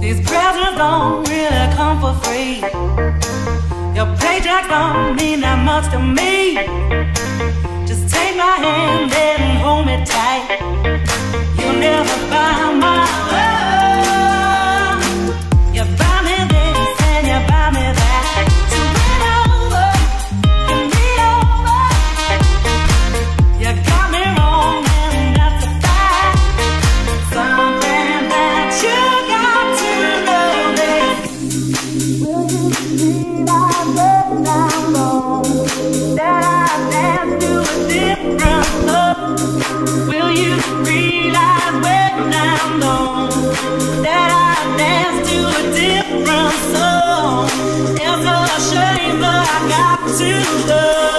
These presents don't really come for free. Your paycheck don't mean that much to me. Just take my hand and hold me tight. You'll never buy my love. You buy me this and you buy me that. So bring over, give me over. You got me wrong and that's a fact. Something that you got to know is, will you realize when I'm gone that I dance to a different love? Will you realize when I'm gone that I dance to a different song? It's a shame, but I got to love.